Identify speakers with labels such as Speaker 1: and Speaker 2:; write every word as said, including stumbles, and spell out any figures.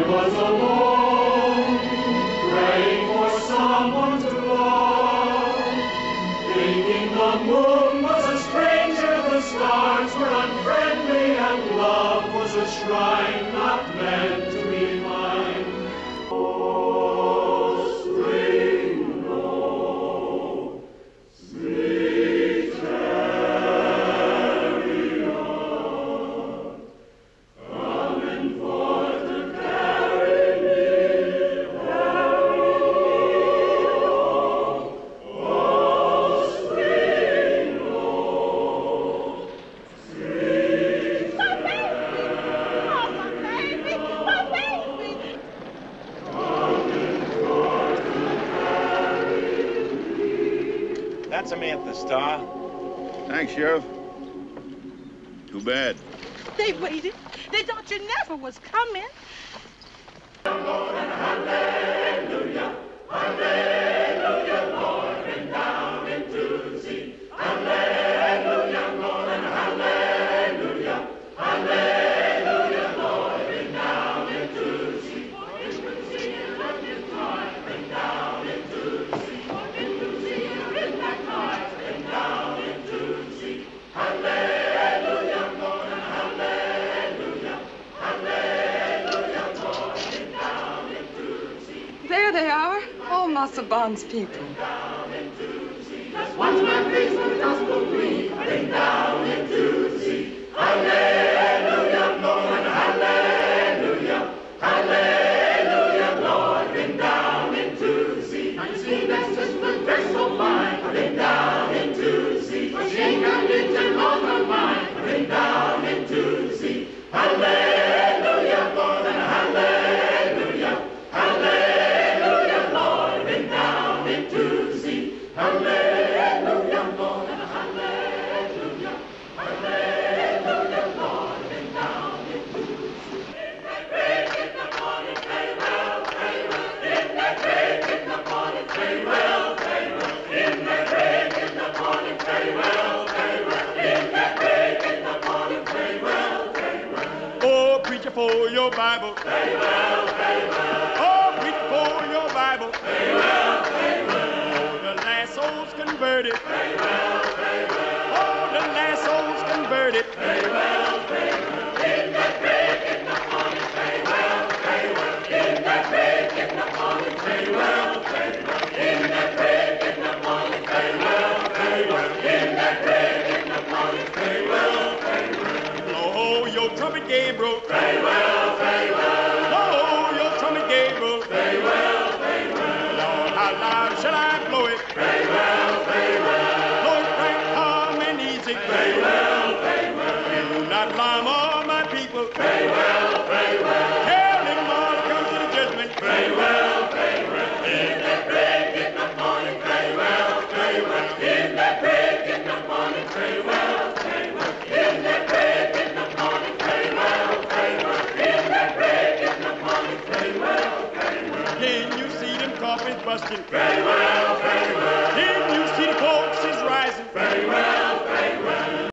Speaker 1: was alone, praying for someone to love, thinking the moon was a stranger, the stars were unfriendly, and love was a shrine not meant to be mine. Oh, spring, oh, sweet chariot, coming forth to carry me home. Oh, spring, oh, sweet
Speaker 2: That's Samantha Starr.
Speaker 3: Thanks, Sheriff. Too bad.
Speaker 4: They waited. They thought you never was coming.
Speaker 1: Hallelujah, hallelujah, Lord, bring down into the sea. Hallelujah, Lord, and hallelujah, hallelujah, Lord, bring down into the sea. Into the sea, let his heart bring down into the sea. Into the sea, let that heart bring down into the sea. Hallelujah, Lord, and hallelujah, hallelujah, Lord, bring down into the sea.
Speaker 4: There they are, all Massabon's people.
Speaker 1: Watch my face with the gospel gleam, bring down into the sea. Hallelujah, Lord, hallelujah, hallelujah, Lord, bring down into the sea. Now you see that sister dressed so fine, bring down into the sea. But she ain't got religion on her mind, bring down into the sea. Hallelujah, Lord, and hallelujah, hallelujah, Lord, bring down into the sea. Hallelujah, Lord, and hallelujah, hallelujah, Lord, bring down into the sea. In that break in the morning, pray well, pray well. In that break in the morning, pray well, pray well. In that break in the morning, pray well, pray well. In that break in the morning, pray well, pray well.
Speaker 2: Oh, preacher for your Bible.
Speaker 1: Pray well, pray well.
Speaker 2: Oh, preacher for your Bible.
Speaker 1: Pray well, pray well.
Speaker 2: Oh, the last soul's converted.
Speaker 1: Pray well, pray well.
Speaker 2: Oh, the last soul's converted.
Speaker 1: Pray well, pray well. In that break in the morning, pray well, pray well. In that break in the morning, pray well, pray well. In that break in the morning, pray well, pray well. In that break in the morning, pray well, pray well.
Speaker 2: Oh, your trumpet Gabriel.
Speaker 1: Pray well, pray well.
Speaker 2: Oh, your trumpet Gabriel.
Speaker 1: Pray well, pray well.
Speaker 2: Lord, how loud shall I blow it?
Speaker 1: Pray well, pray well.
Speaker 2: Blow it right, calm and easy.
Speaker 1: Pray well, pray well.
Speaker 2: Do not alarm all my people.
Speaker 1: Pray well, pray well.
Speaker 2: Tell them all to come to the judgment.
Speaker 1: Pray well, pray well. In that break in the morning, pray well, pray well. In that break in the morning, pray well, pray well. In that break in the morning, pray well, pray well. In that break in the morning, pray well, pray well.
Speaker 2: Can you see them coffins busting?
Speaker 1: Pray well, pray well.